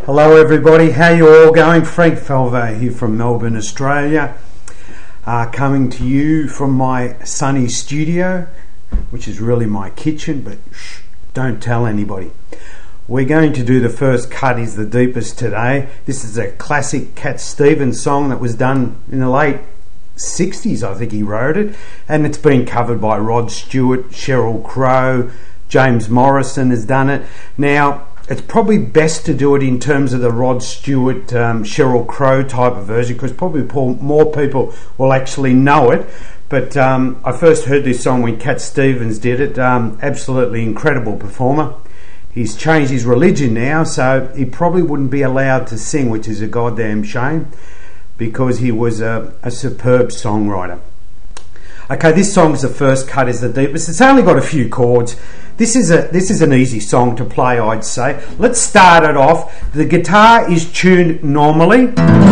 Hello everybody, how you all going? Frank Falvey here from Melbourne, Australia, coming to you from my sunny studio, which is really my kitchen, but shh, don't tell anybody. We're going to do The First Cut Is the Deepest today. This is a classic Cat Stevens song that was done in the late 60s, I think he wrote it, and it's been covered by Rod Stewart, Sheryl Crow, James Morrison has done it. Now, it's probably best to do it in terms of the Rod Stewart, Sheryl Crow type of version, because probably more people will actually know it. But I first heard this song when Cat Stevens did it. Absolutely incredible performer. He's changed his religion now, so he probably wouldn't be allowed to sing, which is a goddamn shame, because he was a superb songwriter. Okay, this song's The First Cut Is the Deepest. It's only got a few chords. This is an easy song to play, I'd say. Let's start it off. The guitar is tuned normally.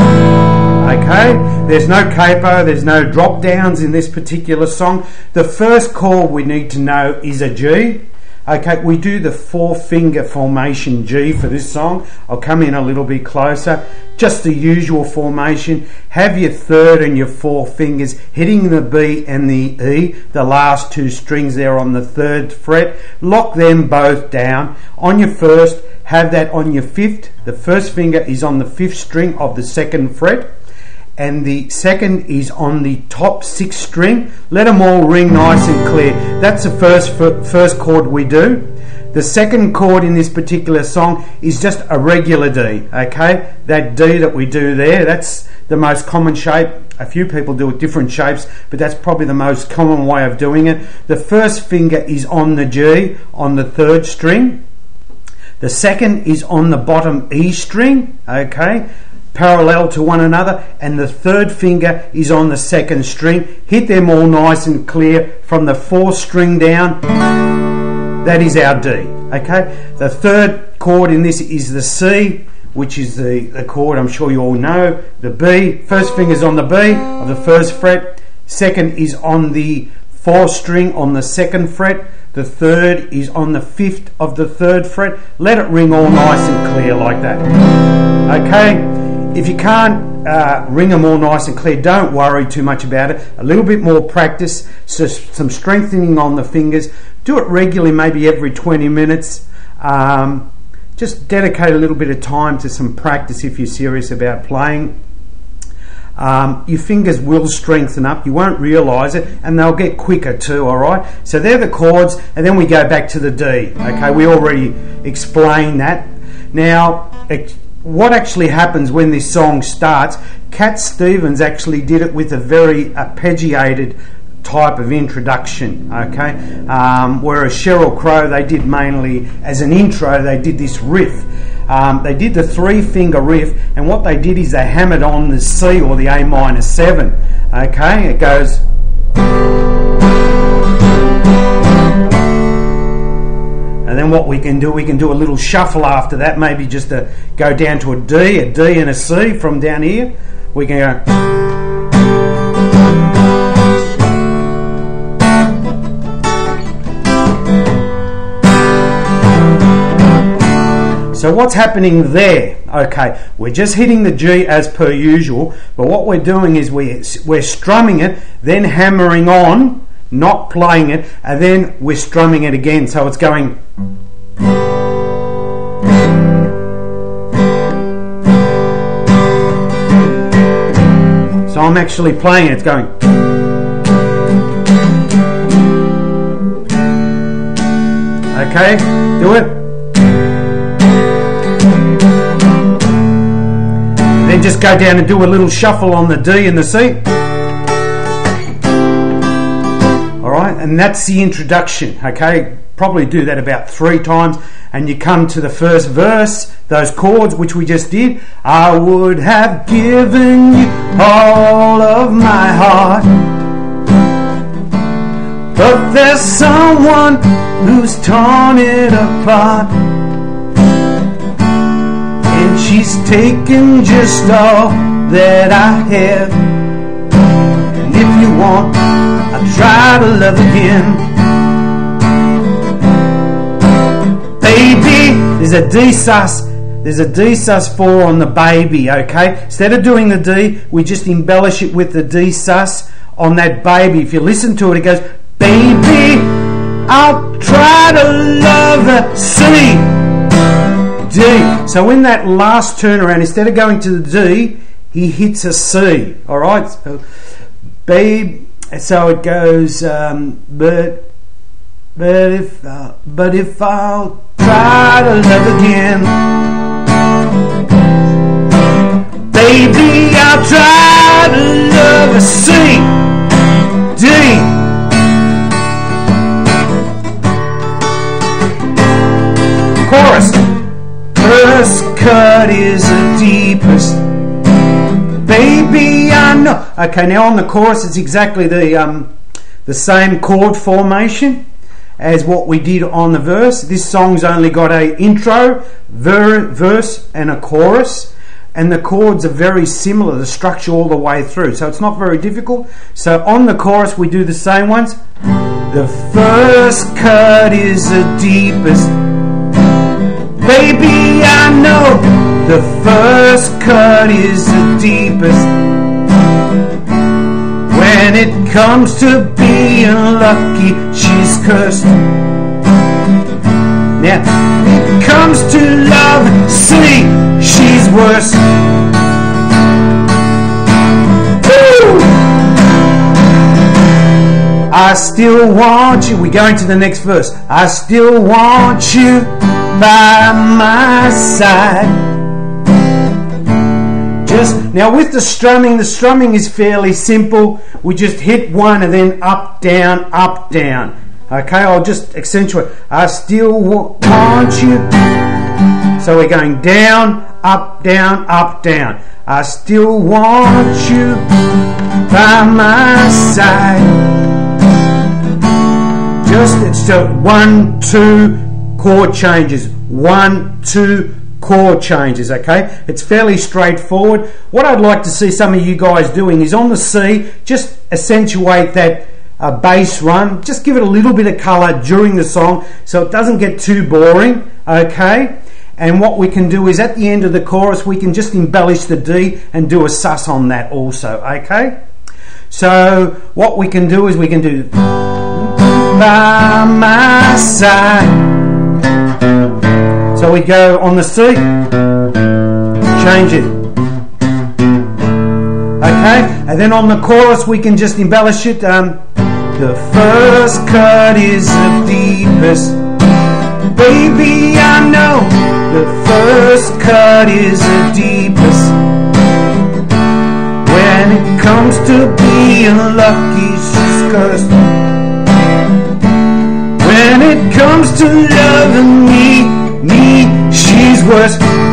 Okay, there's no capo, there's no drop downs in this particular song. The first chord we need to know is a G. Okay, we do the 4-finger formation G for this song. I'll come in a little bit closer. Just the usual formation. Have your third and your 4 fingers hitting the B and the E, the last 2 strings there on the 3rd fret. Lock them both down. On your first, have that on your 5th. The first finger is on the 5th string of the 2nd fret, and the second is on the top 6th string. Let them all ring nice and clear. That's the first chord we do. The second chord in this particular song is just a regular D, okay? That D that we do there, that's the most common shape. A few people do it different shapes, but that's probably the most common way of doing it. The first finger is on the G, on the 3rd string. The second is on the bottom E string, okay? Parallel to one another, and the 3rd finger is on the 2nd string. Hit them all nice and clear from the 4th string down. That is our D. Okay, the 3rd chord in this is the C, which is the chord I'm sure you all know. The B, first finger's on the B of the 1st fret, 2nd is on the 4th string on the 2nd fret, the 3rd is on the 5th of the 3rd fret. Let it ring all nice and clear like that. Okay. If you can't ring them all nice and clear, don't worry too much about it. A little bit more practice, so some strengthening on the fingers. Do it regularly, maybe every 20 minutes. Just dedicate a little bit of time to some practice if you're serious about playing. Your fingers will strengthen up. You won't realise it, and they'll get quicker too, alright? So they're the chords, and then we go back to the D. Okay, we already explained that. Now, what actually happens when this song starts, Cat Stevens actually did it with a very arpeggiated type of introduction, okay? Whereas Sheryl Crow, they did mainly as an intro, they did this riff. They did the 3-finger riff, and what they did is they hammered on the C or the A minor 7, okay? It goes... And then what we can do a little shuffle after that, maybe just to go down to a D and a C from down here. We can go... So what's happening there? Okay, we're just hitting the G as per usual, but what we're doing is we're strumming it, then hammering on, not playing it, and then we're strumming it again, so it's going... So I'm actually playing it, it's going... Okay, do it. Then just go down and do a little shuffle on the D and the C. Alright, and that's the introduction, okay? Probably do that about 3 times, and you come to the first verse, those chords which we just did. I would have given you all of my heart, but there's someone who's torn it apart, and she's taken just all that I have. And if you want, I'll try to love again. Baby, there's a D sus there's a D sus4 on the baby, okay? Instead of doing the D, we just embellish it with the D sus on that baby. If you listen to it, it goes, baby, I'll try to love her, C, D. So in that last turnaround, instead of going to the D, he hits a C, all right? So, babe, so it goes, but if I'll try to love again, baby, I'll try to love a C, D. Chorus. First cut is the deepest, baby, I know. Okay, now on the chorus, it's exactly the same chord formation as what we did on the verse. This song's only got a intro, verse, and a chorus, and the chords are very similar, the structure all the way through, so it's not very difficult. So on the chorus, we do the same ones. The first cut is the deepest, baby, I know. The first cut is the deepest. When it comes to being lucky, she's cursed. Now, it comes to love, see, she's worse. Woo! I still want you. We go into the next verse. I still want you by my side. Just now with the strumming is fairly simple. We just hit one and then up, down, up, down. Okay, I'll just accentuate. I still want you. So we're going down, up, down, up, down. I still want you by my side. It's just 1, 2 chord changes. 1, 2 chord changes, okay? It's fairly straightforward. What I'd like to see some of you guys doing is on the C, just accentuate that bass run. Just give it a little bit of colour during the song so it doesn't get too boring, okay? And what we can do is at the end of the chorus, we can just embellish the D and do a sus on that also, okay? So what we can do is we can do by my side. So we go on the C, change it. Okay, and then on the chorus we can just embellish it. The first cut is the deepest, baby, I know. The first cut is the deepest. When it comes to being lucky, she's cursed. When it comes to loving me, she's worse.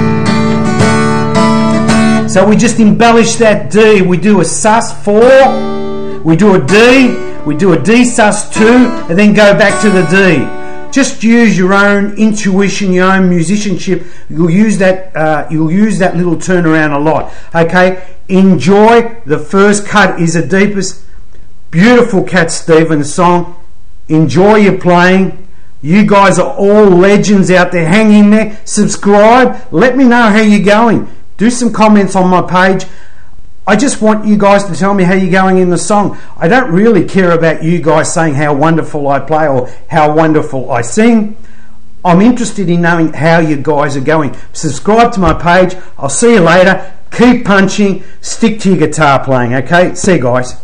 So we just embellish that D. We do a sus4, we do a D, we do a D sus2, and then go back to the D. Just use your own intuition, your own musicianship. You'll use that little turnaround a lot. Okay, enjoy. The first cut is the deepest. Beautiful Cat Stevens song. Enjoy your playing. You guys are all legends out there. Hang in there. Subscribe. Let me know how you're going. Do some comments on my page. I just want you guys to tell me how you're going in the song. I don't really care about you guys saying how wonderful I play or how wonderful I sing. I'm interested in knowing how you guys are going. Subscribe to my page. I'll see you later. Keep punching. Stick to your guitar playing, okay? See you guys.